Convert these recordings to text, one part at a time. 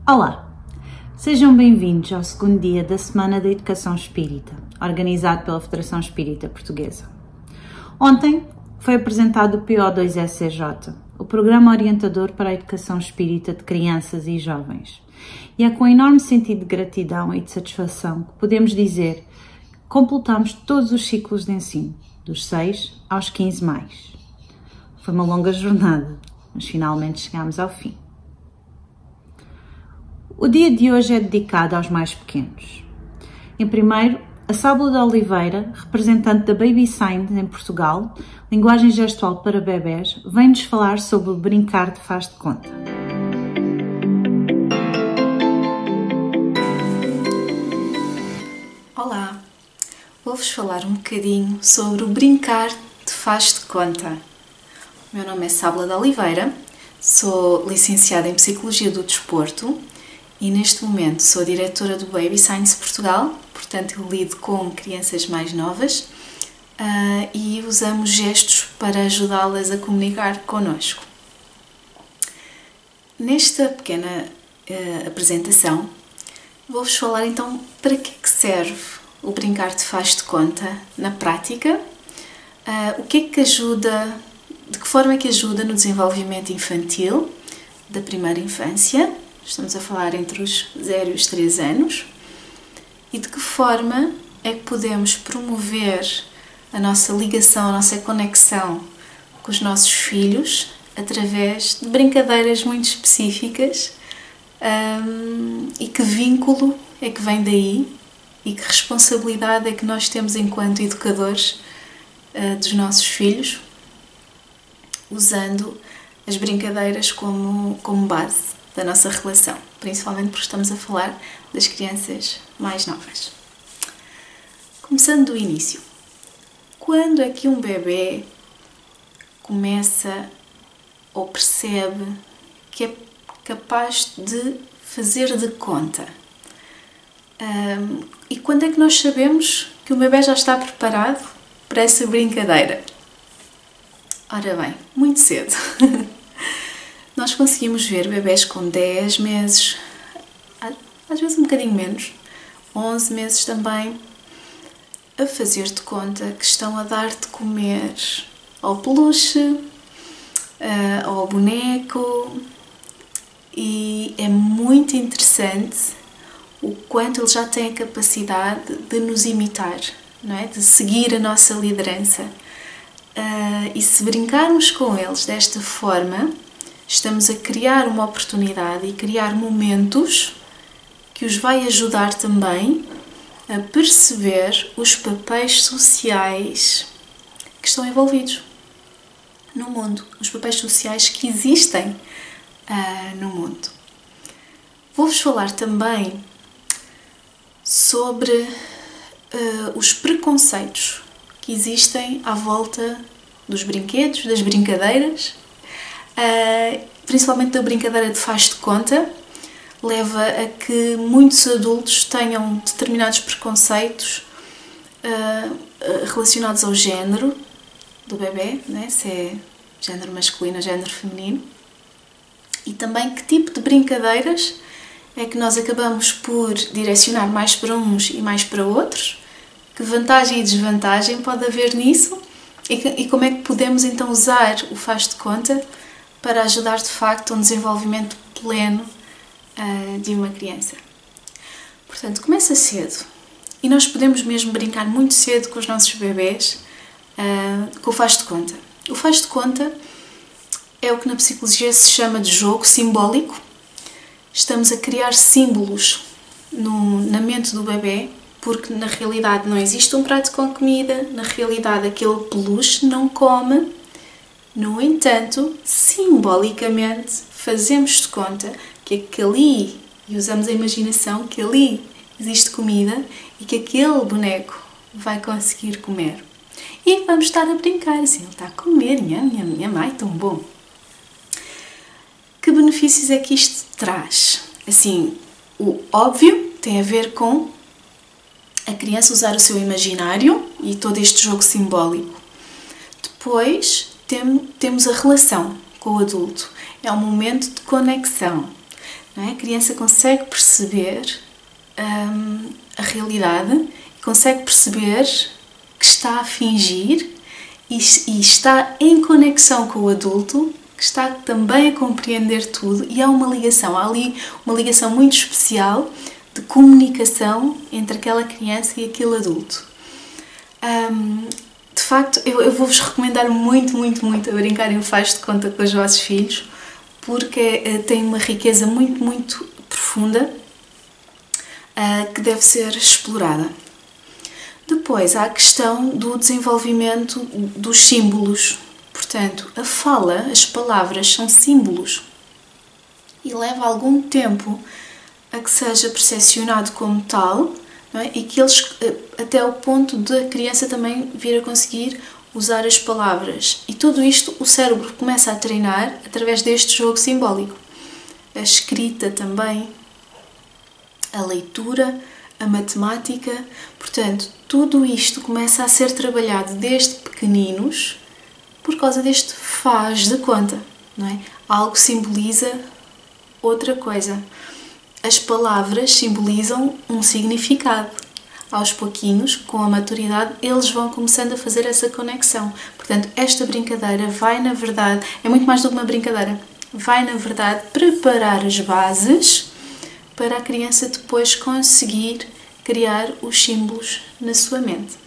Olá! Sejam bem-vindos ao segundo dia da Semana da Educação Espírita, organizado pela Federação Espírita Portuguesa. Ontem foi apresentado o PO2SCJ, o Programa Orientador para a Educação Espírita de Crianças e Jovens. E é com enorme sentido de gratidão e de satisfação que podemos dizer que completamos todos os ciclos de ensino, dos 6 aos 15 mais. Foi uma longa jornada, mas finalmente chegámos ao fim. O dia de hoje é dedicado aos mais pequenos. Em primeiro, a Sábula de Oliveira, representante da Baby Sign em Portugal, linguagem gestual para bebés, vem-nos falar sobre o brincar de faz de conta. Olá, vou-vos falar um bocadinho sobre o brincar de faz de conta. O meu nome é Sábula de Oliveira, sou licenciada em Psicologia do Desporto e neste momento sou diretora do Baby Science Portugal, portanto eu lido com crianças mais novas e usamos gestos para ajudá-las a comunicar connosco. Nesta pequena apresentação vou-vos falar então para que serve o brincar de faz de conta na prática, o que é que ajuda, de que forma é que ajuda no desenvolvimento infantil da primeira infância. Estamos a falar entre os 0 e os 3 anos. E de que forma é que podemos promover a nossa ligação, a nossa conexão com os nossos filhos através de brincadeiras muito específicas e que vínculo é que vem daí e que responsabilidade é que nós temos enquanto educadores dos nossos filhos, usando as brincadeiras como base da nossa relação, principalmente porque estamos a falar das crianças mais novas. Começando do início. Quando é que um bebê começa ou percebe que é capaz de fazer de conta? E quando é que nós sabemos que o bebê já está preparado para essa brincadeira? Ora bem, muito cedo. Nós conseguimos ver bebés com 10 meses, às vezes um bocadinho menos, 11 meses também, a fazer de conta que estão a dar de comer ao peluche, ao boneco, e é muito interessante o quanto eles já têm a capacidade de nos imitar, não é? De seguir a nossa liderança. E se brincarmos com eles desta forma, estamos a criar uma oportunidade e criar momentos que os vai ajudar também a perceber os papéis sociais que estão envolvidos no mundo, os papéis sociais que existem no mundo. Vou-vos falar também sobre os preconceitos que existem à volta dos brinquedos, das brincadeiras, principalmente da brincadeira de faz de conta, leva a que muitos adultos tenham determinados preconceitos relacionados ao género do bebê, né? Se é género masculino ou género feminino, e também que tipo de brincadeiras é que nós acabamos por direcionar mais para uns e mais para outros, que vantagem e desvantagem pode haver nisso, e como é que podemos então usar o faz de conta para ajudar de facto a um desenvolvimento pleno de uma criança. Portanto, começa cedo e nós podemos mesmo brincar muito cedo com os nossos bebés com o faz de conta. O faz de conta é o que na psicologia se chama de jogo simbólico. Estamos a criar símbolos na mente do bebê, porque na realidade não existe um prato com comida, na realidade aquele peluche não come. No entanto, simbolicamente, fazemos de conta que ali, e usamos a imaginação, que ali existe comida e que aquele boneco vai conseguir comer. E vamos estar a brincar, assim, ele está a comer, minha mãe, tão bom. Que benefícios é que isto traz? Assim, o óbvio tem a ver com a criança usar o seu imaginário e todo este jogo simbólico. Depois, temos a relação com o adulto. É um momento de conexão. não é? A criança consegue perceber a realidade, consegue perceber que está a fingir e está em conexão com o adulto, que está também a compreender tudo, e há uma ligação, há ali uma ligação muito especial de comunicação entre aquela criança e aquele adulto. De facto, eu vou-vos recomendar muito a brincarem o faz de conta com os vossos filhos, porque tem uma riqueza muito profunda que deve ser explorada. Depois há a questão do desenvolvimento dos símbolos. Portanto, a fala, as palavras são símbolos e leva algum tempo a que seja percepcionado como tal, não é? E que eles, até o ponto de a criança também vir a conseguir usar as palavras. E tudo isto o cérebro começa a treinar através deste jogo simbólico. A escrita também, a leitura, a matemática. Portanto, tudo isto começa a ser trabalhado desde pequeninos por causa deste faz de conta, não é? Algo simboliza outra coisa. As palavras simbolizam um significado. Aos pouquinhos, com a maturidade, eles vão começando a fazer essa conexão. Portanto, esta brincadeira vai, na verdade, é muito mais do que uma brincadeira, vai, na verdade, preparar as bases para a criança depois conseguir criar os símbolos na sua mente.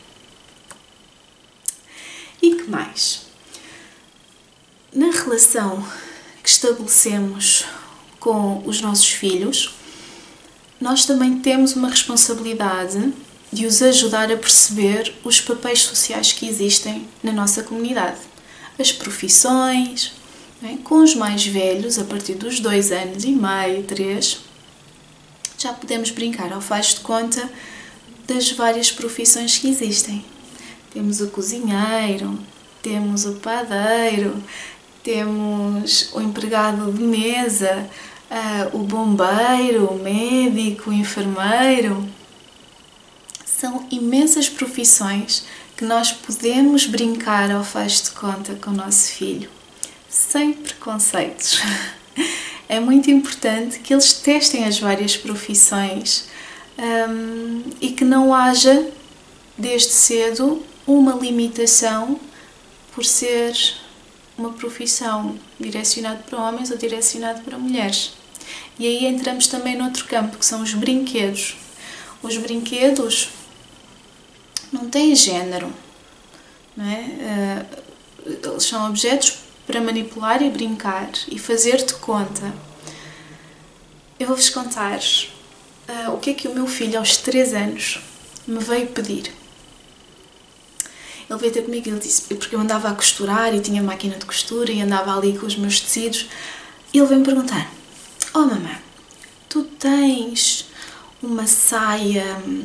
E que mais? Na relação que estabelecemos com os nossos filhos, nós também temos uma responsabilidade de os ajudar a perceber os papéis sociais que existem na nossa comunidade. As profissões, não é? Com os mais velhos, a partir dos 2 anos e meio, 3, já podemos brincar ao faz de conta das várias profissões que existem. Temos o cozinheiro, temos o padeiro, temos o empregado de mesa, o bombeiro, o médico, o enfermeiro. São imensas profissões que nós podemos brincar ao faz de conta com o nosso filho, sem preconceitos. É muito importante que eles testem as várias profissões e que não haja, desde cedo, uma limitação por ser uma profissão direcionada para homens ou direcionada para mulheres. E aí entramos também noutro campo, que são os brinquedos. Os brinquedos não têm género, não é? Eles são objetos para manipular e brincar e fazer de conta. Eu vou-vos contar o que é que o meu filho, aos 3 anos, me veio pedir. Ele veio ter comigo e ele disse, porque eu andava a costurar e tinha máquina de costura e andava ali com os meus tecidos, e ele veio-me perguntar: "Oh mamãe, tu tens uma saia?"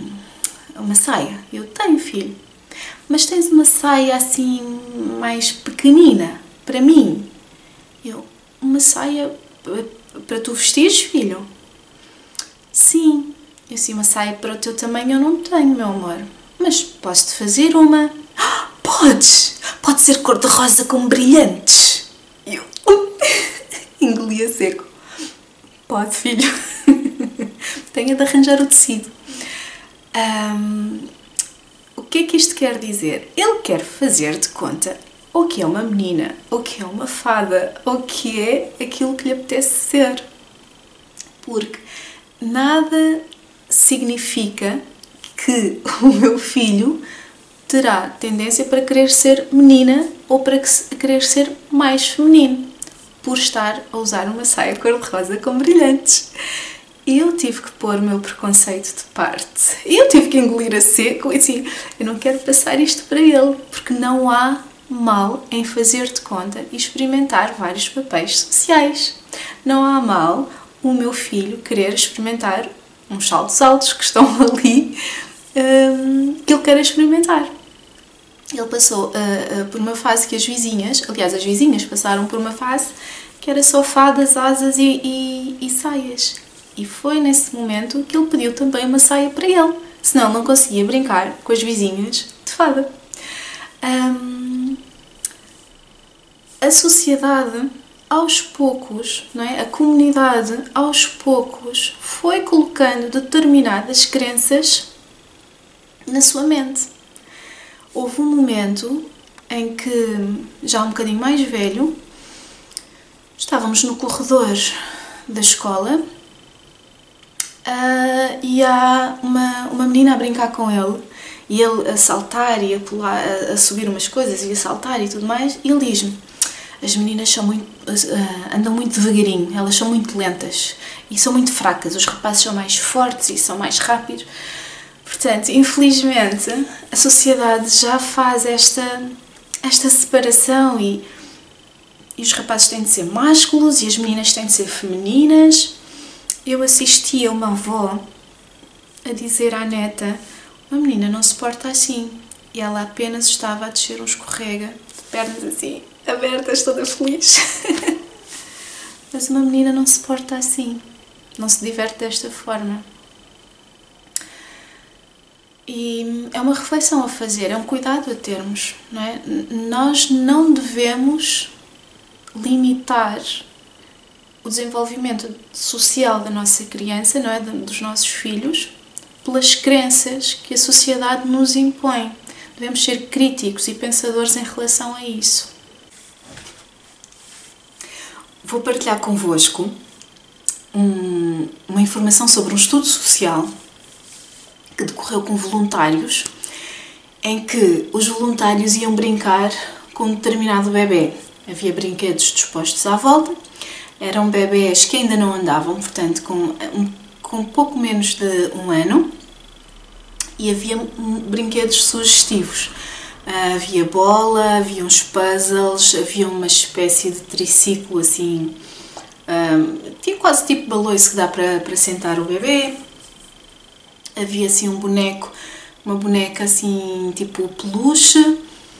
Eu tenho, filho. "Mas tens uma saia assim mais pequenina para mim?" Eu: "Uma saia para tu vestires, filho?" "Sim." Eu: "Sim, uma saia para o teu tamanho eu não tenho, meu amor. Mas posso-te fazer uma." "Podes! Pode ser cor-de-rosa com brilhantes." E eu engolia seco. "Pode, filho." Tenho de arranjar o tecido. O que é que isto quer dizer? Ele quer fazer de conta ou que é uma menina, ou que é uma fada, ou que é aquilo que lhe apetece ser. Porque nada significa que o meu filho terá tendência para querer ser menina ou para querer ser mais feminino, por estar a usar uma saia cor-de-rosa com brilhantes. Eu tive que pôr o meu preconceito de parte. Eu tive que engolir a seco e assim, eu não quero passar isto para ele, porque não há mal em fazer de conta e experimentar vários papéis sociais. Não há mal o meu filho querer experimentar uns saltos altos que estão ali, que ele quer experimentar. Ele passou por uma fase que as vizinhas passaram por uma fase que era só fadas, asas e saias. E foi nesse momento que ele pediu também uma saia para ele, senão não conseguia brincar com as vizinhas de fada. A sociedade, aos poucos, não é? A comunidade aos poucos foi colocando determinadas crenças na sua mente. Houve um momento em que, já um bocadinho mais velho, estávamos no corredor da escola e há uma menina a brincar com ele, e ele a saltar e a pular, a subir umas coisas e a saltar e tudo mais, e ele diz-me: as meninas andam muito devagarinho, elas são muito lentas e são muito fracas, os rapazes são mais fortes e são mais rápidos. Portanto, infelizmente, a sociedade já faz esta separação e os rapazes têm de ser másculos e as meninas têm de ser femininas. Eu assisti a uma avó a dizer à neta: uma menina não se porta assim. E ela apenas estava a descer um escorrega, de pernas assim, abertas, toda feliz. Mas uma menina não se porta assim, não se diverte desta forma. E é uma reflexão a fazer, é um cuidado a termos, não é? Nós não devemos limitar o desenvolvimento social da nossa criança, não é? Dos nossos filhos, pelas crenças que a sociedade nos impõe. Devemos ser críticos e pensadores em relação a isso. Vou partilhar convosco uma informação sobre um estudo social que decorreu com voluntários, em que os voluntários iam brincar com um determinado bebê. Havia brinquedos dispostos à volta, eram bebés que ainda não andavam, portanto com pouco menos de um ano, e havia brinquedos sugestivos. Havia bola, havia uns puzzles, havia uma espécie de triciclo assim, tinha quase tipo baloiço que dá para sentar o bebê. Havia assim uma boneca assim tipo peluche,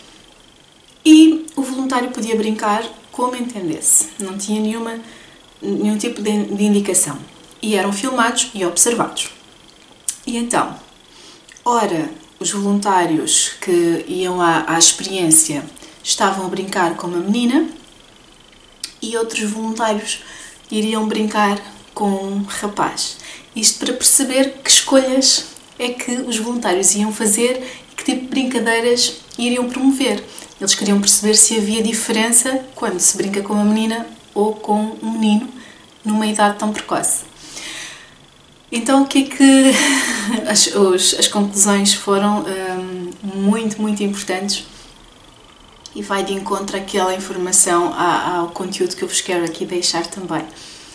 e o voluntário podia brincar como entendesse, não tinha nenhum tipo de indicação, e eram filmados e observados. E então, ora, os voluntários que iam à experiência estavam a brincar com uma menina e outros voluntários iriam brincar com um rapaz. Isto para perceber que escolhas é que os voluntários iam fazer e que tipo de brincadeiras iriam promover. Eles queriam perceber se havia diferença quando se brinca com uma menina ou com um menino numa idade tão precoce. Então, o que é que as conclusões foram muito, muito importantes, e vai de encontro àquela informação, ao conteúdo que eu vos quero aqui deixar também.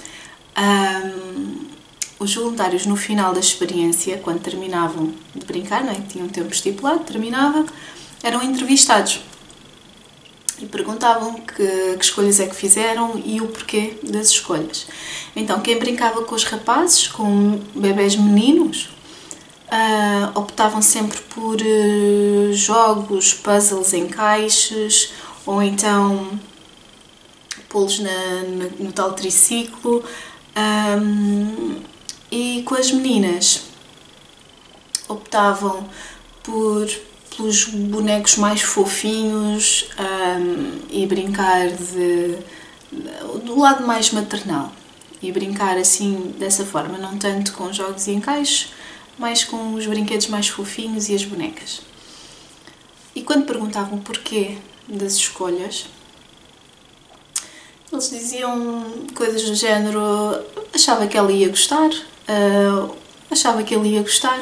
Os voluntários, no final da experiência, quando terminavam de brincar, não é? Tinham um tempo estipulado, terminava, eram entrevistados e perguntavam que escolhas é que fizeram e o porquê das escolhas. Então, quem brincava com os rapazes, com bebés meninos, optavam sempre por jogos, puzzles em caixas, ou então pô-los no tal triciclo. E com as meninas optavam pelos bonecos mais fofinhos e brincar do lado mais maternal, e brincar assim dessa forma, não tanto com jogos e encaixes, mas com os brinquedos mais fofinhos e as bonecas. E quando perguntavam o porquê das escolhas, eles diziam coisas do género: achava que ela ia gostar, achava que ele ia gostar.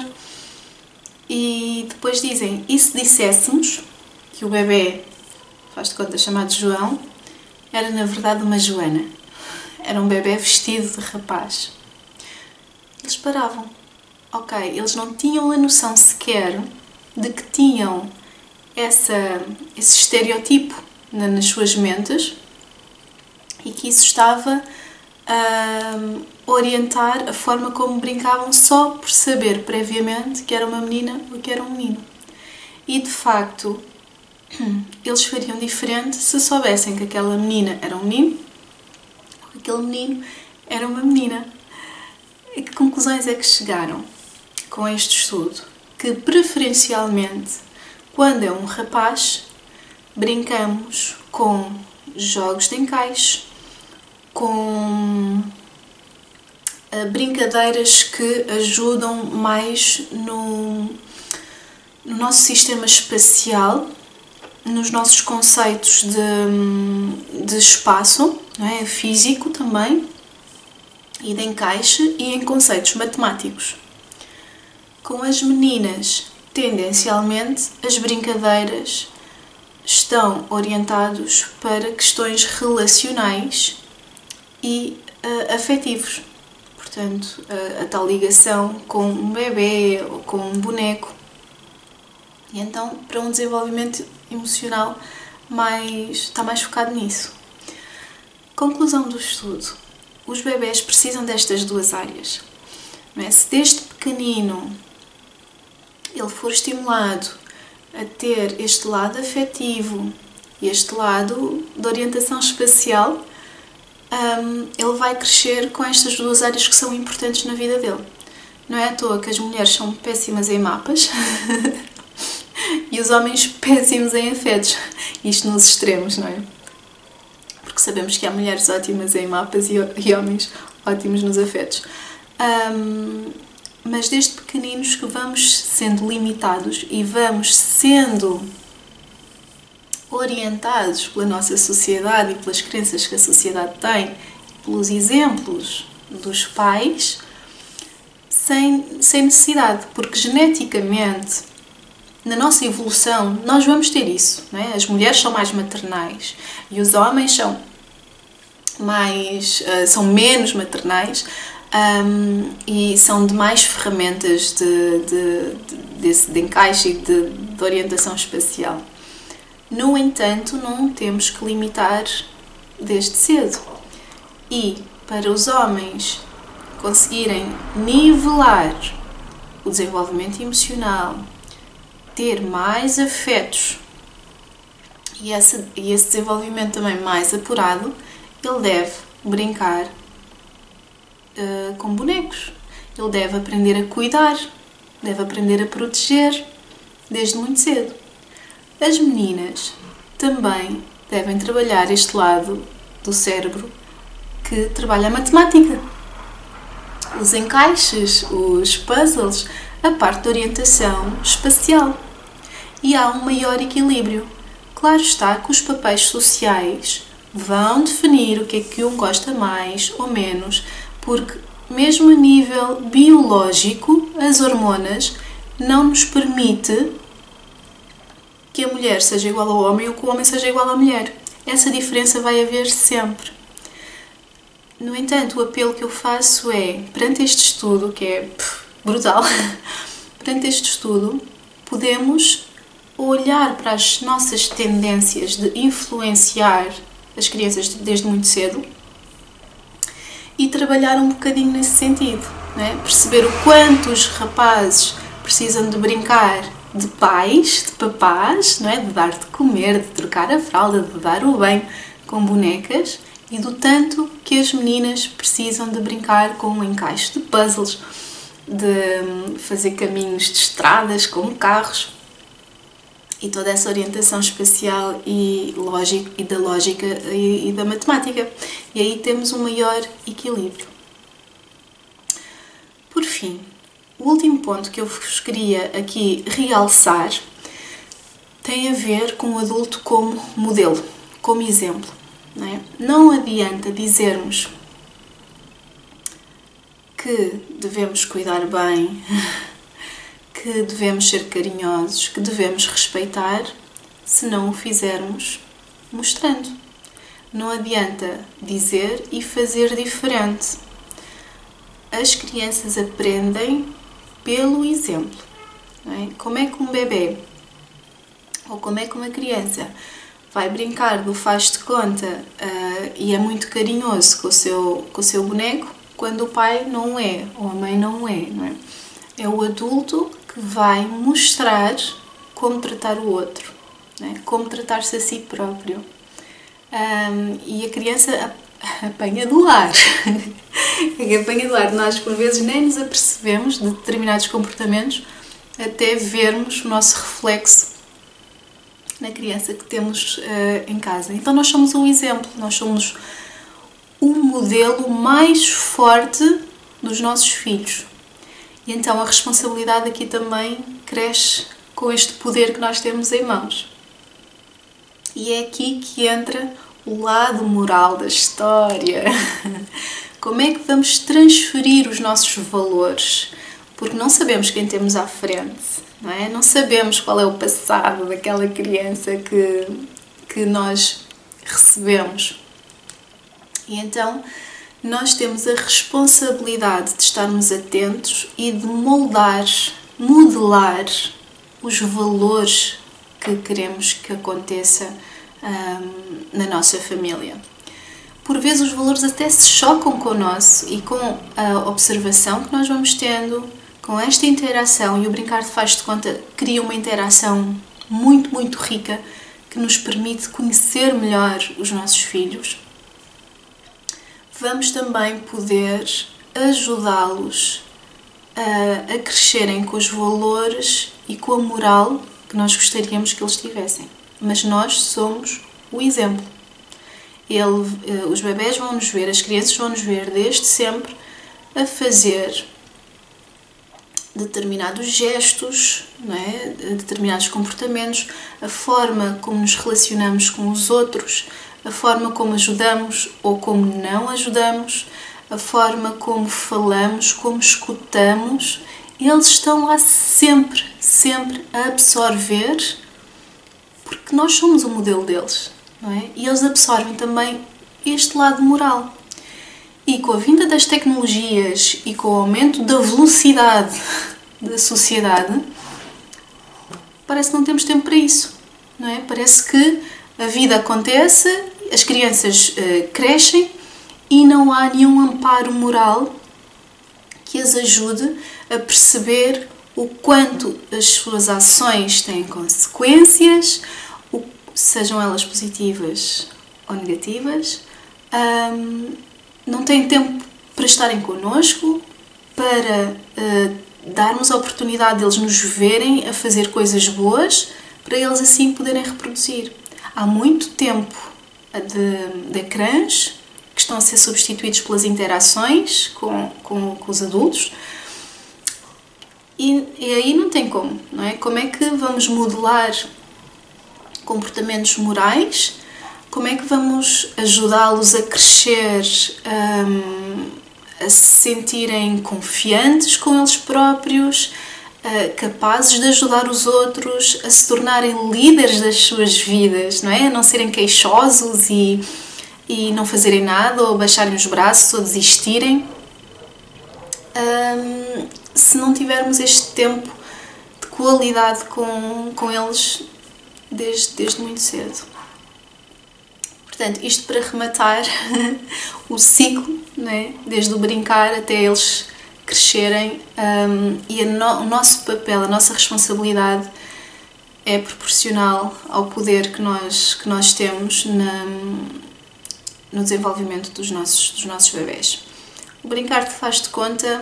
E depois dizem: e se disséssemos que o bebê, faz de conta, chamado João, era na verdade uma Joana, era um bebê vestido de rapaz? Eles paravam. Ok, eles não tinham a noção sequer de que tinham esse estereotipo nas suas mentes, e que isso estava a orientar a forma como brincavam, só por saber previamente que era uma menina ou que era um menino. E de facto, eles fariam diferente se soubessem que aquela menina era um menino ou que aquele menino era uma menina. E que conclusões é que chegaram com este estudo? Que preferencialmente, quando é um rapaz, brincamos com jogos de encaixe, com brincadeiras que ajudam mais no nosso sistema espacial, nos nossos conceitos de espaço, não é? Físico também, e de encaixe, e em conceitos matemáticos. Com as meninas, tendencialmente, as brincadeiras estão orientadas para questões relacionais e afetivos. Portanto, a tal ligação com um bebê ou com um boneco. E então, para um desenvolvimento emocional está mais focado nisso. Conclusão do estudo. Os bebés precisam destas duas áreas. Não é? Se desde pequenino ele for estimulado a ter este lado afetivo e este lado de orientação espacial, ele vai crescer com estas duas áreas que são importantes na vida dele. Não é à toa que as mulheres são péssimas em mapas e os homens péssimos em afetos. Isto nos extremos, não é? Porque sabemos que há mulheres ótimas em mapas e homens ótimos nos afetos. Mas desde pequeninos que vamos sendo limitados e vamos sendo orientados pela nossa sociedade e pelas crenças que a sociedade tem, pelos exemplos dos pais, sem necessidade, porque geneticamente, na nossa evolução, nós vamos ter isso, não é? As mulheres são mais maternais e os homens são menos maternais, e são de mais ferramentas de encaixe e de orientação espacial. No entanto, não temos que limitar desde cedo. E para os homens conseguirem nivelar o desenvolvimento emocional, ter mais afetos e esse desenvolvimento também mais apurado, ele deve brincar com bonecos. Ele deve aprender a cuidar, deve aprender a proteger desde muito cedo. As meninas também devem trabalhar este lado do cérebro que trabalha a matemática, os encaixes, os puzzles, a parte de orientação espacial. E há um maior equilíbrio. Claro está que os papéis sociais vão definir o que é que um gosta mais ou menos, porque mesmo a nível biológico, as hormonas não nos permite que a mulher seja igual ao homem ou que o homem seja igual à mulher. Essa diferença vai haver sempre. No entanto, o apelo que eu faço é, perante este estudo, que é brutal, perante este estudo, podemos olhar para as nossas tendências de influenciar as crianças desde muito cedo e trabalhar um bocadinho nesse sentido, não é? Perceber o quanto os rapazes precisam de brincar de pais, de papás, não é? De dar de comer, de trocar a fralda, de dar o banho com bonecas, e do tanto que as meninas precisam de brincar com um encaixe de puzzles, de fazer caminhos de estradas com carros e toda essa orientação espacial e da lógica e da matemática. E aí temos um maior equilíbrio. Por fim, o último ponto que eu vos queria aqui realçar tem a ver com o adulto como modelo, como exemplo. Não é? Não adianta dizermos que devemos cuidar bem, que devemos ser carinhosos, que devemos respeitar, se não o fizermos mostrando. Não adianta dizer e fazer diferente. As crianças aprendem pelo exemplo. Não é? Como é que um bebê ou como é que uma criança vai brincar do faz de conta e é muito carinhoso com o seu boneco quando o pai não é ou a mãe não é, não é? É o adulto que vai mostrar como tratar o outro, não é? Como tratar-se a si próprio. E a criança apanha do ar. Apanha do ar. Nós, por vezes, nem nos apercebemos de determinados comportamentos até vermos o nosso reflexo na criança que temos em casa. Então nós somos o exemplo, nós somos o modelo mais forte dos nossos filhos. E então a responsabilidade aqui também cresce com este poder que nós temos em mãos. E é aqui que entra o lado moral da história. Como é que vamos transferir os nossos valores? Porque não sabemos quem temos à frente, não é? Não sabemos qual é o passado daquela criança que nós recebemos. E então nós temos a responsabilidade de estarmos atentos e de modelar os valores que queremos que aconteça na nossa família. Por vezes os valores até se chocam com o nosso e com a observação que nós vamos tendo, com esta interação, e o Brincar de Faz de Conta cria uma interação muito, muito rica que nos permite conhecer melhor os nossos filhos. Vamos também poder ajudá-los a crescerem com os valores e com a moral que nós gostaríamos que eles tivessem. Mas nós somos o exemplo. Os bebés vão nos ver, as crianças vão nos ver desde sempre a fazer determinados gestos, não é? Determinados comportamentos, a forma como nos relacionamos com os outros, a forma como ajudamos ou como não ajudamos, a forma como falamos, como escutamos. Eles estão lá sempre, sempre a absorver, porque nós somos o modelo deles, não é? E eles absorvem também este lado moral. E com a vinda das tecnologias e com o aumento da velocidade da sociedade, parece que não temos tempo para isso, não é? Parece que a vida acontece, as crianças crescem e não há nenhum amparo moral que as ajude a perceber o quanto as suas ações têm consequências, sejam elas positivas ou negativas. Não têm tempo para estarem connosco, para darmos a oportunidade deles nos verem a fazer coisas boas, para eles assim poderem reproduzir. Há muito tempo de ecrãs que estão a ser substituídos pelas interações com os adultos, e aí não tem como, não é? Como é que vamos modelar comportamentos morais? Como é que vamos ajudá-los a crescer, a se sentirem confiantes com eles próprios, capazes de ajudar os outros, a se tornarem líderes das suas vidas, não é? A não serem queixosos e não fazerem nada, ou baixarem os braços, ou desistirem, se não tivermos este tempo de qualidade com eles desde muito cedo. Portanto, isto para rematar o ciclo, não é? Desde o brincar até eles crescerem, e o nosso papel, a nossa responsabilidade é proporcional ao poder que nós temos no desenvolvimento dos nossos bebés. O Brincar de Faz de Conta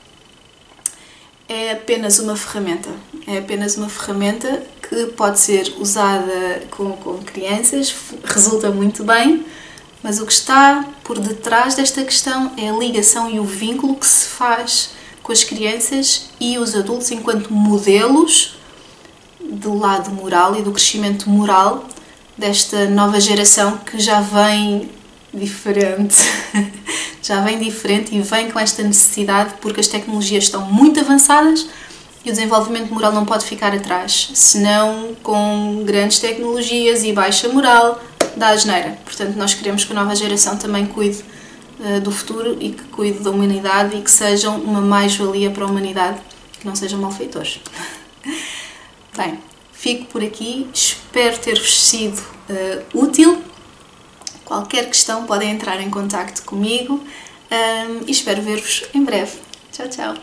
é apenas uma ferramenta. É apenas uma ferramenta que pode ser usada com crianças, resulta muito bem, mas o que está por detrás desta questão é a ligação e o vínculo que se faz com as crianças e os adultos enquanto modelos do lado moral e do crescimento moral desta nova geração que já vem diferente. Já vem diferente e vem com esta necessidade, porque as tecnologias estão muito avançadas e o desenvolvimento moral não pode ficar atrás, senão com grandes tecnologias e baixa moral dá asneira. Portanto, nós queremos que a nova geração também cuide do futuro e que cuide da humanidade e que sejam uma mais-valia para a humanidade, que não sejam malfeitores. Bem, fico por aqui, espero ter-vos sido útil. Qualquer questão podem entrar em contacto comigo e espero ver-vos em breve. Tchau, tchau!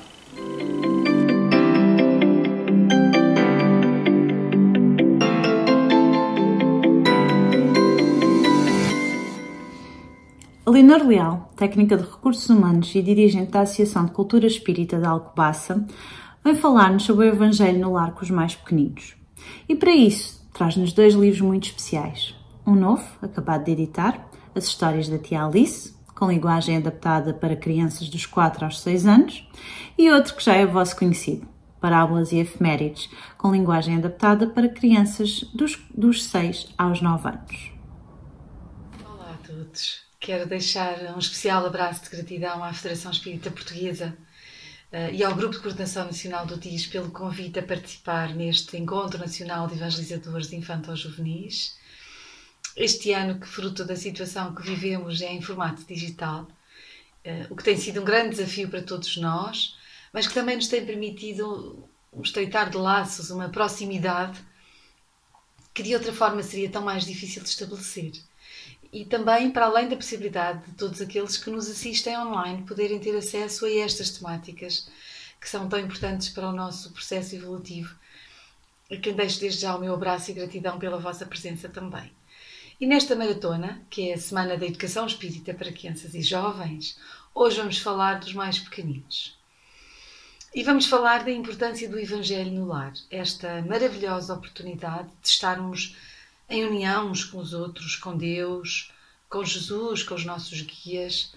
A Leonor Leal, técnica de recursos humanos e dirigente da Associação de Cultura Espírita de Alcobaça, vem falar-nos sobre o Evangelho no lar com os mais pequeninos. E para isso, traz-nos 2 livros muito especiais. Um novo, acabado de editar, As Histórias da Tia Alice, com linguagem adaptada para crianças dos 4 aos 6 anos, e outro que já é vosso conhecido, Parábolas e Efemérides, com linguagem adaptada para crianças dos 6 aos 9 anos. Olá a todos. Quero deixar um especial abraço de gratidão à Federação Espírita Portuguesa e ao Grupo de Coordenação Nacional do DIS pelo convite a participar neste Encontro Nacional de Evangelizadores de Infanto-Juvenis. Este ano, que fruto da situação que vivemos é em formato digital, o que tem sido um grande desafio para todos nós, mas que também nos tem permitido um estreitar de laços, uma proximidade que de outra forma seria tão mais difícil de estabelecer. E também, para além da possibilidade de todos aqueles que nos assistem online poderem ter acesso a estas temáticas que são tão importantes para o nosso processo evolutivo, a quem deixo desde já o meu abraço e gratidão pela vossa presença também. E nesta maratona, que é a Semana da Educação Espírita para Crianças e Jovens, hoje vamos falar dos mais pequeninos. E vamos falar da importância do Evangelho no lar, esta maravilhosa oportunidade de estarmos em união uns com os outros, com Deus, com Jesus, com os nossos guias.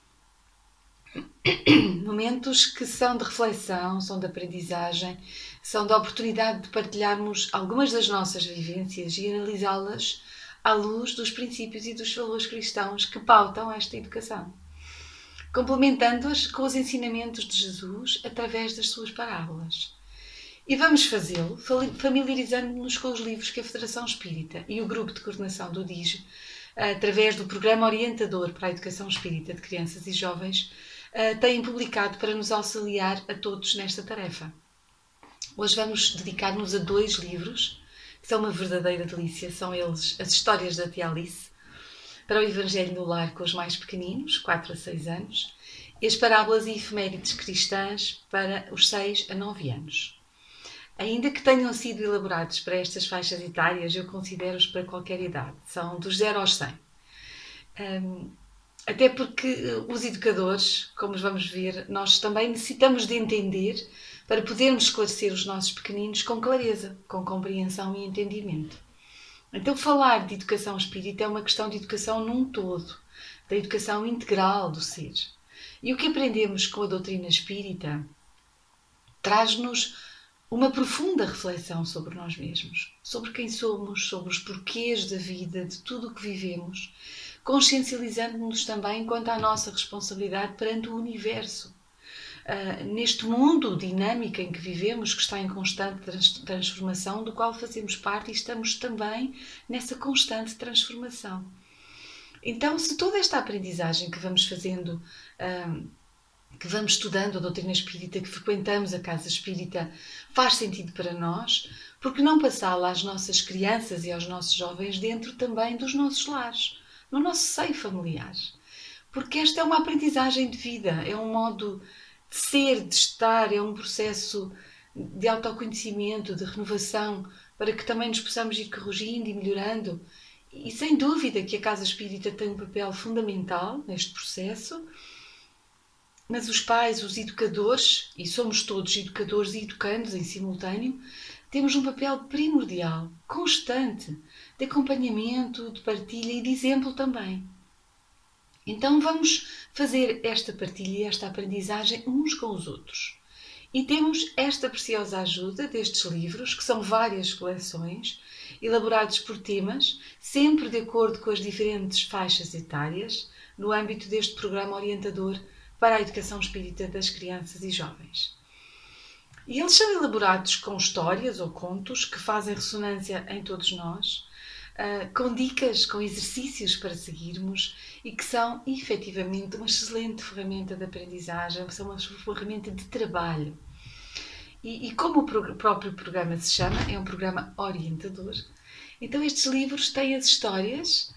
Momentos que são de reflexão, são de aprendizagem, são da oportunidade de partilharmos algumas das nossas vivências e analisá-las à luz dos princípios e dos valores cristãos que pautam esta educação, complementando-as com os ensinamentos de Jesus através das suas parábolas. E vamos fazê-lo familiarizando-nos com os livros que a Federação Espírita e o Grupo de Coordenação do DIS, através do Programa Orientador para a Educação Espírita de Crianças e Jovens, têm publicado para nos auxiliar a todos nesta tarefa. Hoje vamos dedicar-nos a 2 livros, que são uma verdadeira delícia. São eles as Histórias da Tia Alice, para o Evangelho no Lar com os mais pequeninos, 4 a 6 anos, e as Parábolas e Efemérides Cristãs para os 6 a 9 anos. Ainda que tenham sido elaborados para estas faixas etárias, eu considero-os para qualquer idade. São dos 0 aos 100. Até porque os educadores, como vamos ver, nós também necessitamos de entender para podermos esclarecer os nossos pequeninos com clareza, com compreensão e entendimento. Então, falar de educação espírita é uma questão de educação num todo, da educação integral do ser. E o que aprendemos com a doutrina espírita traz-nos uma profunda reflexão sobre nós mesmos, sobre quem somos, sobre os porquês da vida, de tudo o que vivemos, consciencializando-nos também quanto à nossa responsabilidade perante o universo. Neste mundo dinâmico em que vivemos, que está em constante transformação, do qual fazemos parte e estamos também nessa constante transformação. Então, se toda esta aprendizagem que vamos fazendo, que vamos estudando a doutrina espírita, que frequentamos a casa espírita, faz sentido para nós, porque não passá-la às nossas crianças e aos nossos jovens dentro também dos nossos lares, no nosso seio familiar? Porque esta é uma aprendizagem de vida, é um modo de ser, de estar, é um processo de autoconhecimento, de renovação, para que também nos possamos ir corrigindo e melhorando. E sem dúvida que a casa espírita tem um papel fundamental neste processo, mas os pais, os educadores, e somos todos educadores e educandos em simultâneo, temos um papel primordial, constante, de acompanhamento, de partilha e de exemplo também. Então vamos fazer esta partilha e esta aprendizagem uns com os outros. E temos esta preciosa ajuda destes livros, que são várias coleções, elaborados por temas, sempre de acordo com as diferentes faixas etárias, no âmbito deste programa orientador para a educação espírita das crianças e jovens. E eles são elaborados com histórias ou contos que fazem ressonância em todos nós, com dicas, com exercícios para seguirmos e que são efetivamente uma excelente ferramenta de aprendizagem, são uma ferramenta de trabalho. E como o próprio programa se chama, é um programa orientador, então estes livros têm as histórias,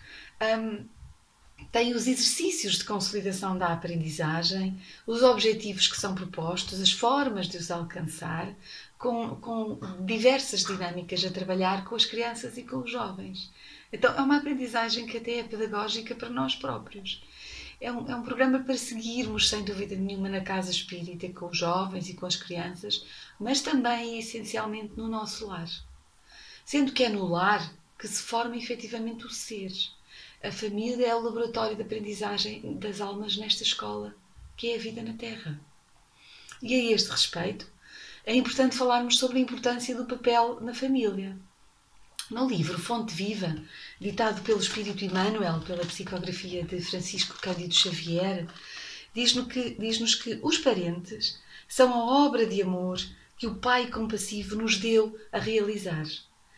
têm os exercícios de consolidação da aprendizagem, os objetivos que são propostos, as formas de os alcançar, com diversas dinâmicas a trabalhar com as crianças e com os jovens. Então é uma aprendizagem que até é pedagógica para nós próprios. É um programa para seguirmos, sem dúvida nenhuma, na casa espírita, com os jovens e com as crianças, mas também e essencialmente no nosso lar. Sendo que é no lar que se forma efetivamente o ser. A família é o laboratório de aprendizagem das almas nesta escola, que é a vida na Terra. E a este respeito, é importante falarmos sobre a importância do papel na família. No livro Fonte Viva, ditado pelo Espírito Emmanuel, pela psicografia de Francisco Cândido Xavier, diz-nos que os parentes são a obra de amor que o Pai compassivo nos deu a realizar.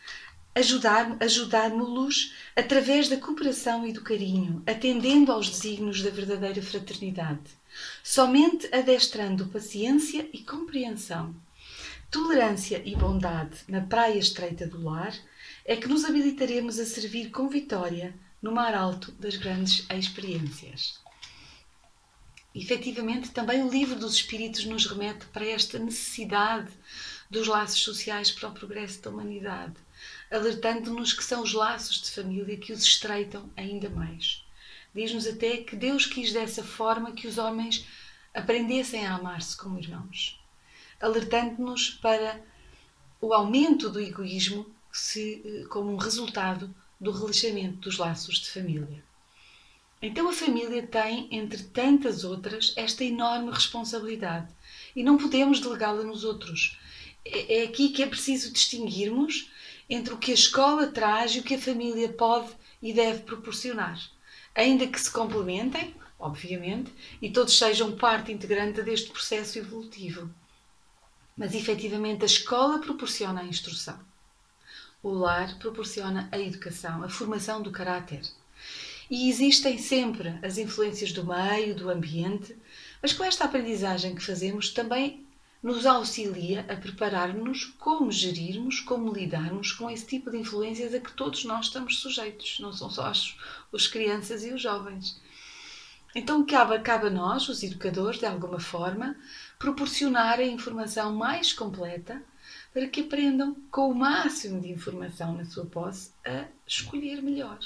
Ajudarmo-los através da cooperação e do carinho, atendendo aos desígnios da verdadeira fraternidade, somente adestrando paciência e compreensão, tolerância e bondade na praia estreita do lar, é que nos habilitaremos a servir com vitória no mar alto das grandes experiências. Efetivamente, também o Livro dos Espíritos nos remete para esta necessidade dos laços sociais para o progresso da humanidade, alertando-nos que são os laços de família que os estreitam ainda mais. Diz-nos até que Deus quis dessa forma que os homens aprendessem a amar-se como irmãos, alertando-nos para o aumento do egoísmo como um resultado do relaxamento dos laços de família. Então a família tem, entre tantas outras, esta enorme responsabilidade e não podemos delegá-la nos outros. É aqui que é preciso distinguirmos entre o que a escola traz e o que a família pode e deve proporcionar, ainda que se complementem, obviamente, e todos sejam parte integrante deste processo evolutivo. Mas, efetivamente, a escola proporciona a instrução. O lar proporciona a educação, a formação do caráter. E existem sempre as influências do meio, do ambiente, mas com esta aprendizagem que fazemos também nos auxilia a preparar-nos como gerirmos, como lidarmos com esse tipo de influências a que todos nós estamos sujeitos, não são só as crianças e os jovens. Então cabe a nós, os educadores, de alguma forma, proporcionar a informação mais completa para que aprendam, com o máximo de informação na sua posse, a escolher melhor.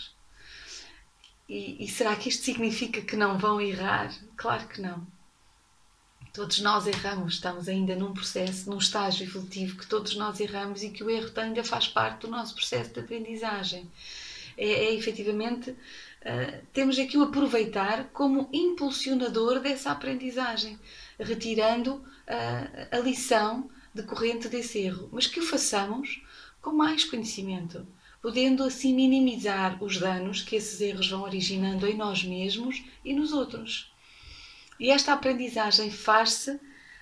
E será que isto significa que não vão errar? Claro que não. Todos nós erramos, estamos ainda num processo, num estágio evolutivo que todos nós erramos e que o erro ainda faz parte do nosso processo de aprendizagem. Efetivamente, temos aqui o aproveitar como impulsionador dessa aprendizagem, retirando a lição decorrente desse erro, mas que o façamos com mais conhecimento, podendo assim minimizar os danos que esses erros vão originando em nós mesmos e nos outros. E esta aprendizagem faz-se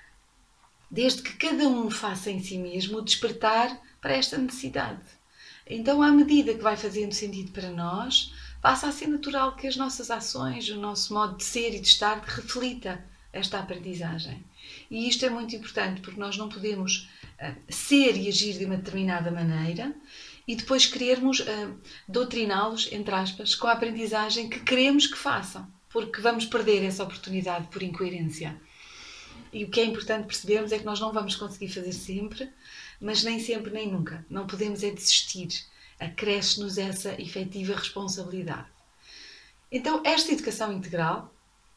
desde que cada um faça em si mesmo o despertar para esta necessidade. Então, à medida que vai fazendo sentido para nós, passa a ser natural que as nossas ações, o nosso modo de ser e de estar, reflita esta aprendizagem. E isto é muito importante, porque nós não podemos ser e agir de uma determinada maneira e depois querermos doutriná-los, entre aspas, com a aprendizagem que queremos que façam, porque vamos perder essa oportunidade por incoerência. E o que é importante percebermos é que nós não vamos conseguir fazer sempre, mas nem sempre nem nunca. Não podemos desistir. Acresce-nos essa efetiva responsabilidade. Então, esta educação integral,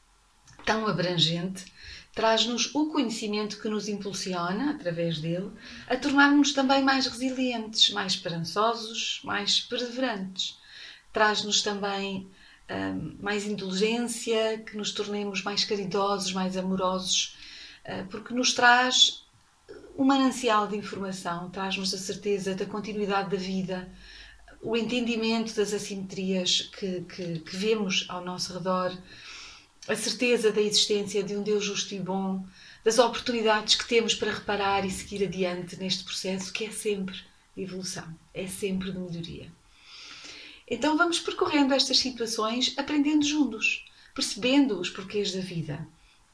tão abrangente, traz-nos o conhecimento que nos impulsiona, através dele, a tornarmos também mais resilientes, mais esperançosos, mais perseverantes. Traz-nos também mais indulgência, que nos tornemos mais caridosos, mais amorosos, porque nos traz um manancial de informação, traz-nos a certeza da continuidade da vida, o entendimento das assimetrias que vemos ao nosso redor, a certeza da existência de um Deus justo e bom, das oportunidades que temos para reparar e seguir adiante neste processo que é sempre de evolução, é sempre de melhoria. Então vamos percorrendo estas situações, aprendendo juntos, percebendo os porquês da vida.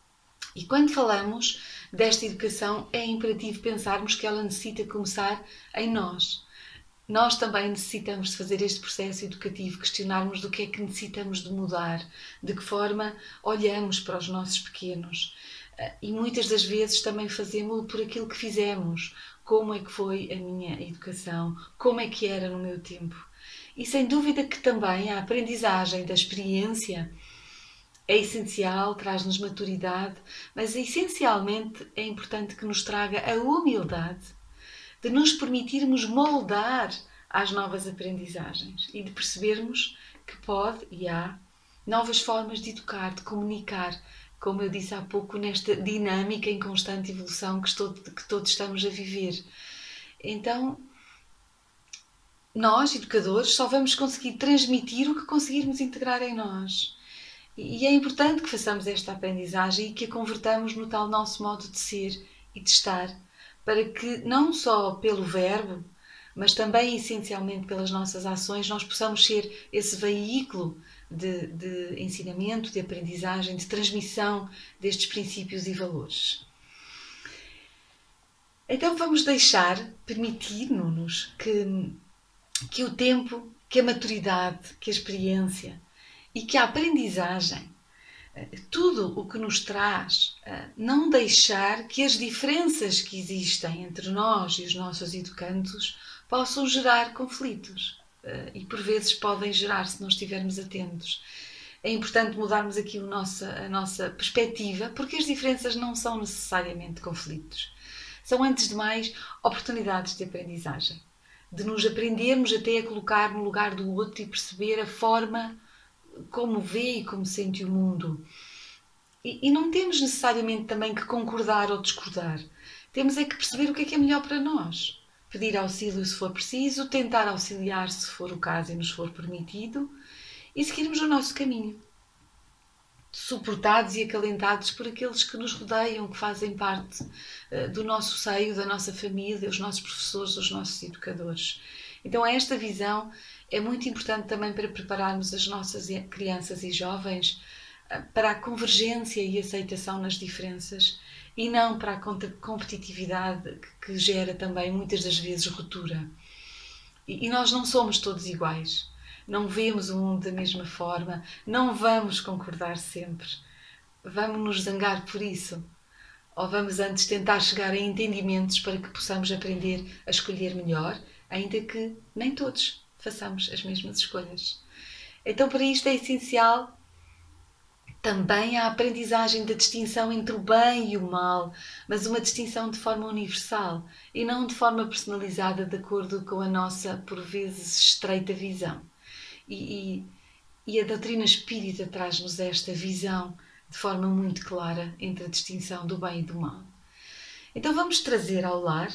E quando falamos desta educação, é imperativo pensarmos que ela necessita começar em nós. Nós também necessitamos de fazer este processo educativo, questionarmos do que é que necessitamos de mudar, de que forma olhamos para os nossos pequenos. E muitas das vezes também fazemos-lo por aquilo que fizemos. Como é que foi a minha educação? Como é que era no meu tempo? E sem dúvida que também a aprendizagem da experiência é essencial, traz-nos maturidade, mas essencialmente é importante que nos traga a humildade de nos permitirmos moldar às novas aprendizagens e de percebermos que pode e há novas formas de educar, de comunicar, como eu disse há pouco, nesta dinâmica em constante evolução que todos estamos a viver. Então, nós, educadores, só vamos conseguir transmitir o que conseguirmos integrar em nós. E é importante que façamos esta aprendizagem e que a convertamos no tal nosso modo de ser e de estar, para que não só pelo verbo, mas também essencialmente pelas nossas ações, nós possamos ser esse veículo de ensinamento, de aprendizagem, de transmissão destes princípios e valores. Então vamos permitir-nos que o tempo, que a maturidade, que a experiência e que a aprendizagem, tudo o que nos traz, não deixar que as diferenças que existem entre nós e os nossos educandos possam gerar conflitos. E por vezes podem gerar se não estivermos atentos. É importante mudarmos aqui a nossa perspectiva, porque as diferenças não são necessariamente conflitos. São, antes de mais, oportunidades de aprendizagem. De nos aprendermos até a colocar no lugar do outro e perceber a forma como vê e como sente o mundo. E não temos necessariamente também que concordar ou discordar. Temos é que perceber o que é melhor para nós. Pedir auxílio se for preciso, tentar auxiliar se for o caso e nos for permitido, e seguirmos o nosso caminho. Suportados e acalentados por aqueles que nos rodeiam, que fazem parte do nosso seio, da nossa família, os nossos professores, os nossos educadores. Então esta visão é muito importante também para prepararmos as nossas crianças e jovens para a convergência e aceitação nas diferenças e não para a competitividade que gera também muitas das vezes ruptura. E nós não somos todos iguais, não vemos o mundo da mesma forma, não vamos concordar sempre. Vamos nos zangar por isso? Ou vamos antes tentar chegar a entendimentos para que possamos aprender a escolher melhor, ainda que nem todos façamos as mesmas escolhas? Então, para isto é essencial também a aprendizagem da distinção entre o bem e o mal, mas uma distinção de forma universal e não de forma personalizada de acordo com a nossa, por vezes, estreita visão. E a doutrina espírita traz-nos esta visão de forma muito clara entre a distinção do bem e do mal. Então vamos trazer ao lar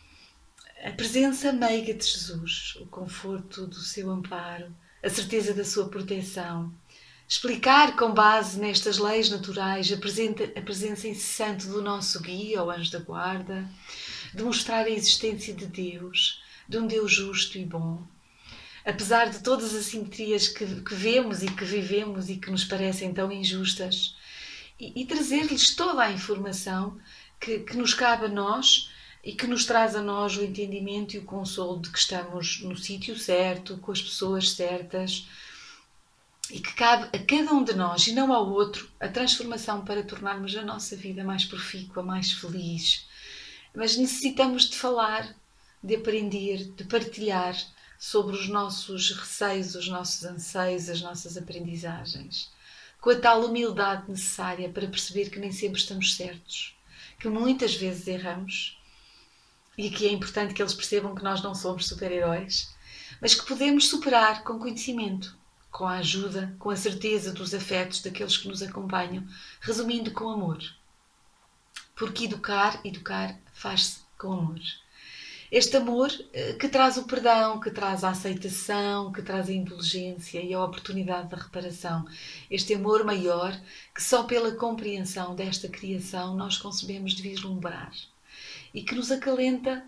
a presença meiga de Jesus, o conforto do seu amparo, a certeza da sua proteção. Explicar com base nestas leis naturais a presença incessante do nosso guia, o anjo da guarda, demonstrar a existência de Deus, de um Deus justo e bom. Apesar de todas as assimetrias que vemos e que vivemos e que nos parecem tão injustas, e trazer-lhes toda a informação que nos cabe a nós e que nos traz a nós o entendimento e o consolo de que estamos no sítio certo, com as pessoas certas, e que cabe a cada um de nós e não ao outro a transformação para tornarmos a nossa vida mais profícua, mais feliz. Mas necessitamos de falar, de aprender, de partilhar sobre os nossos receios, os nossos anseios, as nossas aprendizagens, com a tal humildade necessária para perceber que nem sempre estamos certos, que muitas vezes erramos e que é importante que eles percebam que nós não somos super-heróis, mas que podemos superar com conhecimento, com a ajuda, com a certeza dos afetos daqueles que nos acompanham, resumindo com amor. Porque educar faz-se com amor. Este amor que traz o perdão, que traz a aceitação, que traz a indulgência e a oportunidade da reparação. Este amor maior que só pela compreensão desta criação nós concebemos de vislumbrar. E que nos acalenta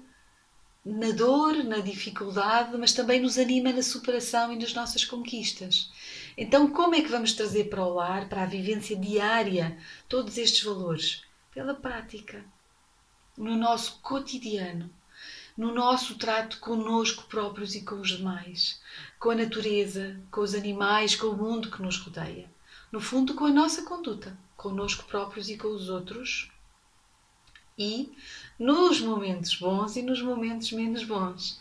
na dor, na dificuldade, mas também nos anima na superação e nas nossas conquistas. Então, como é que vamos trazer para o lar, para a vivência diária, todos estes valores? Pela prática, no nosso cotidiano, no nosso trato connosco próprios e com os demais, com a natureza, com os animais, com o mundo que nos rodeia. No fundo, com a nossa conduta, connosco próprios e com os outros. E nos momentos bons e nos momentos menos bons.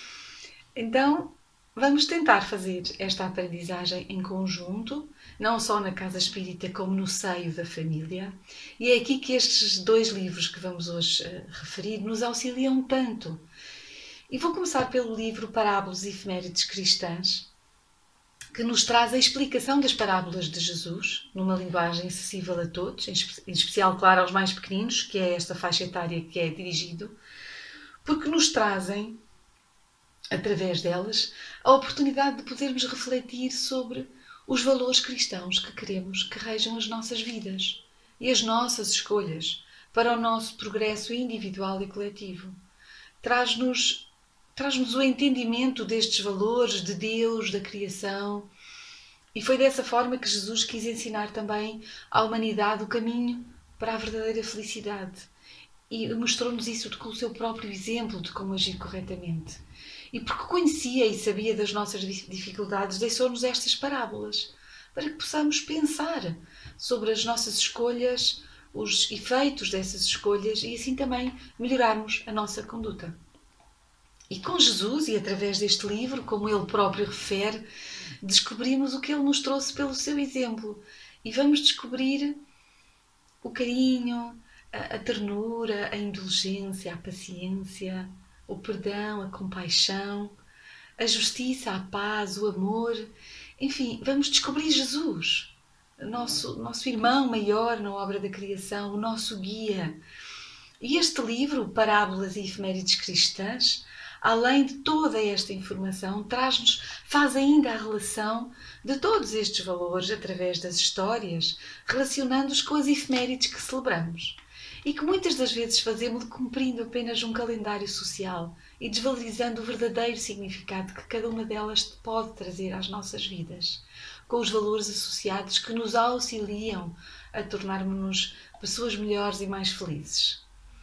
Então, vamos tentar fazer esta aprendizagem em conjunto, não só na casa espírita como no seio da família. E é aqui que estes 2 livros que vamos hoje referir nos auxiliam tanto. E vou começar pelo livro Parábolas e Efemérides Cristãs, que nos traz a explicação das parábolas de Jesus, numa linguagem acessível a todos, em especial, claro, aos mais pequeninos, que é esta faixa etária que é dirigido, porque nos trazem, através delas, a oportunidade de podermos refletir sobre os valores cristãos que queremos que regem as nossas vidas e as nossas escolhas para o nosso progresso individual e coletivo. Traz-nos o entendimento destes valores de Deus, da criação, e foi dessa forma que Jesus quis ensinar também à humanidade o caminho para a verdadeira felicidade. E mostrou-nos isso com o seu próprio exemplo de como agir corretamente. E porque conhecia e sabia das nossas dificuldades, deixou-nos estas parábolas, para que possamos pensar sobre as nossas escolhas, os efeitos dessas escolhas e assim também melhorarmos a nossa conduta. E com Jesus, e através deste livro, como ele próprio refere, descobrimos o que ele nos trouxe pelo seu exemplo. E vamos descobrir o carinho, a ternura, a indulgência, a paciência, o perdão, a compaixão, a justiça, a paz, o amor. Enfim, vamos descobrir Jesus, nosso irmão maior na obra da criação, o nosso guia. E este livro, Parábolas e Efemérides Cristãs, além de toda esta informação, faz ainda a relação de todos estes valores através das histórias, relacionando-os com as efemérides que celebramos. E que muitas das vezes fazemos cumprindo apenas um calendário social e desvalorizando o verdadeiro significado que cada uma delas pode trazer às nossas vidas, com os valores associados que nos auxiliam a tornarmos-nos pessoas melhores e mais felizes.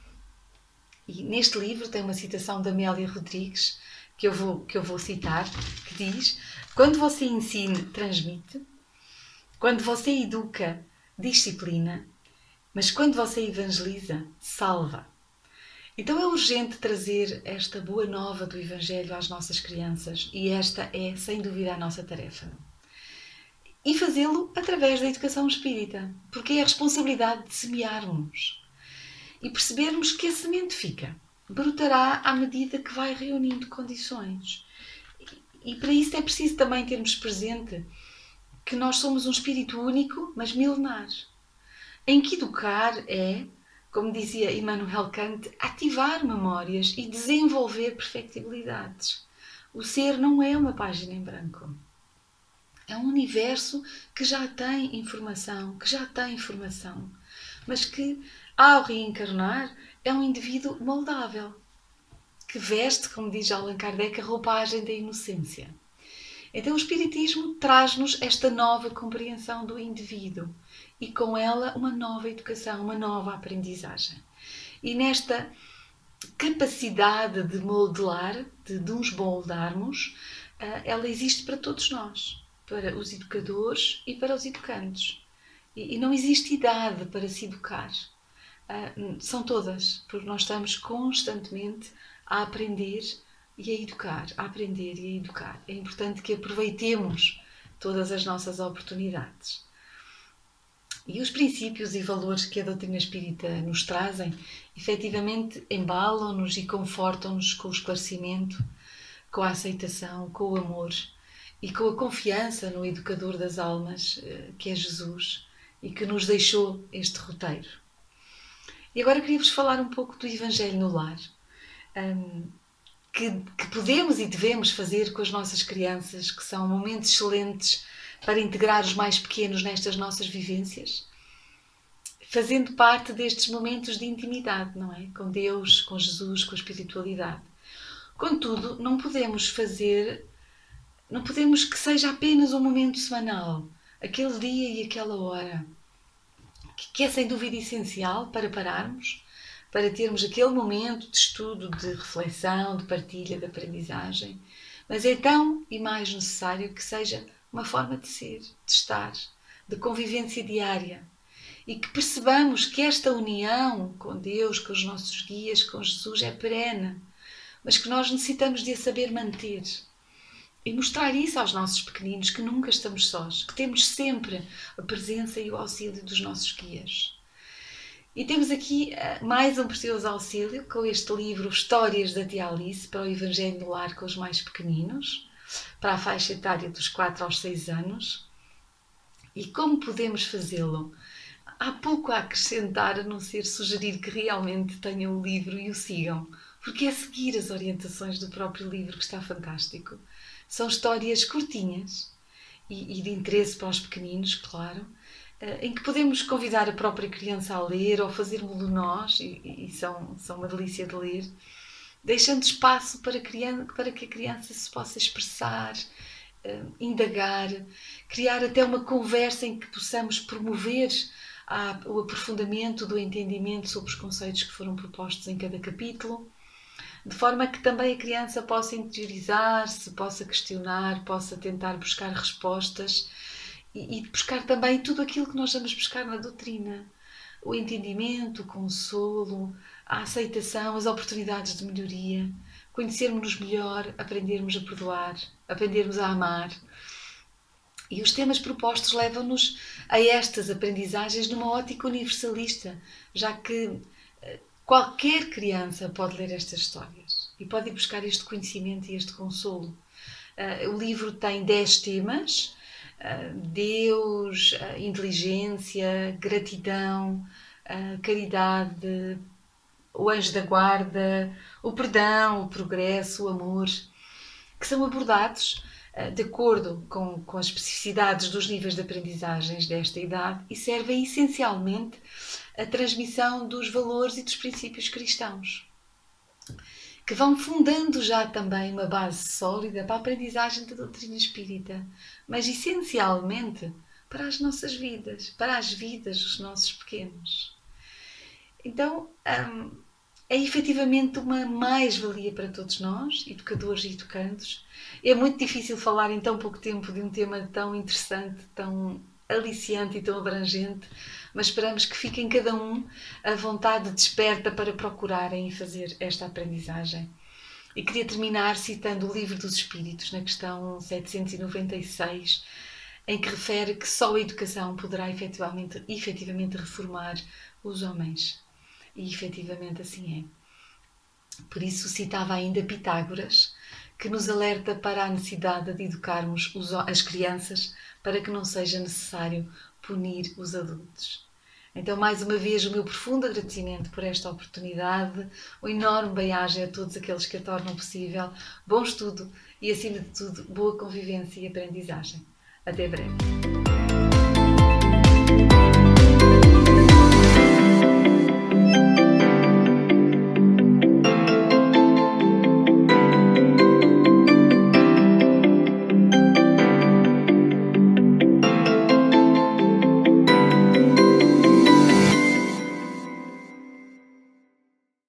E neste livro tem uma citação da Amélia Rodrigues, que eu vou citar, que diz: quando você ensina, transmite; quando você educa, disciplina; mas quando você evangeliza, salva. Então é urgente trazer esta boa nova do Evangelho às nossas crianças, e esta é, sem dúvida, a nossa tarefa. E fazê-lo através da educação espírita, porque é a responsabilidade de semearmos e percebermos que a semente fica, brotará à medida que vai reunindo condições. E para isso é preciso também termos presente que nós somos um espírito único, mas milenar, em que educar é, como dizia Immanuel Kant, ativar memórias e desenvolver perfectibilidades. O ser não é uma página em branco. É um universo que já tem formação, mas que, ao reencarnar, é um indivíduo moldável, que veste, como diz Allan Kardec, a roupagem da inocência. Então o Espiritismo traz-nos esta nova compreensão do indivíduo e com ela uma nova educação, uma nova aprendizagem. E nesta capacidade de modelar, de nos moldarmos, ela existe para todos nós, para os educadores e para os educandos. E não existe idade para se educar. São todas, porque nós estamos constantemente a aprender e a educar, a aprender e a educar. É importante que aproveitemos todas as nossas oportunidades. E os princípios e valores que a doutrina espírita nos trazem, efetivamente embalam-nos e confortam-nos com o esclarecimento, com a aceitação, com o amor e com a confiança no educador das almas, que é Jesus, e que nos deixou este roteiro. E agora queria-vos falar um pouco do Evangelho no Lar, que podemos e devemos fazer com as nossas crianças, que são momentos excelentes para integrar os mais pequenos nestas nossas vivências, fazendo parte destes momentos de intimidade, não é? Com Deus, com Jesus, com a espiritualidade. Contudo, não podemos que seja apenas um momento semanal, aquele dia e aquela hora, que é sem dúvida essencial para pararmos, para termos aquele momento de estudo, de reflexão, de partilha, de aprendizagem, mas é tão e mais necessário que seja uma forma de ser, de estar, de convivência diária, e que percebamos que esta união com Deus, com os nossos guias, com Jesus é perene, mas que nós necessitamos de a saber manter. E mostrar isso aos nossos pequeninos, que nunca estamos sós, que temos sempre a presença e o auxílio dos nossos guias. E temos aqui mais um precioso auxílio com este livro Histórias da Tia Alice para o Evangelho no Lar com os mais pequeninos, para a faixa etária dos 4 aos 6 anos. E como podemos fazê-lo? Há pouco a acrescentar, a não ser sugerir que realmente tenham o livro e o sigam, porque é seguir as orientações do próprio livro que está fantástico. São histórias curtinhas e de interesse para os pequeninos, claro, em que podemos convidar a própria criança a ler ou fazermos-lo nós, e são uma delícia de ler, deixando espaço para que a criança se possa expressar, indagar, criar até uma conversa em que possamos promover o aprofundamento do entendimento sobre os conceitos que foram propostos em cada capítulo, de forma que também a criança possa interiorizar-se, possa questionar, possa tentar buscar respostas e buscar também tudo aquilo que nós vamos buscar na doutrina. O entendimento, o consolo, a aceitação, as oportunidades de melhoria, conhecermos-nos melhor, aprendermos a perdoar, aprendermos a amar. E os temas propostos levam-nos a estas aprendizagens numa ótica universalista, já que qualquer criança pode ler estas histórias e pode ir buscar este conhecimento e este consolo. O livro tem 10 temas: Deus, inteligência, gratidão, caridade, o anjo da guarda, o perdão, o progresso, o amor, que são abordados de acordo com as especificidades dos níveis de aprendizagens desta idade e servem essencialmente à transmissão dos valores e dos princípios cristãos, que vão fundando já também uma base sólida para a aprendizagem da doutrina espírita, mas essencialmente para as nossas vidas, para as vidas dos nossos pequenos. Então, é efetivamente uma mais-valia para todos nós, educadores e educandos. É muito difícil falar em tão pouco tempo de um tema tão interessante, tão aliciante e tão abrangente, mas esperamos que fiquem cada um a vontade desperta para procurarem e fazer esta aprendizagem. E queria terminar citando o Livro dos Espíritos, na questão 796, em que refere que só a educação poderá efetivamente reformar os homens. E efetivamente assim é. Por isso citava ainda Pitágoras, que nos alerta para a necessidade de educarmos as crianças para que não seja necessário punir os adultos. Então, mais uma vez, o meu profundo agradecimento por esta oportunidade, o enorme bem-aja a todos aqueles que a tornam possível, bom estudo e, acima de tudo, boa convivência e aprendizagem. Até breve.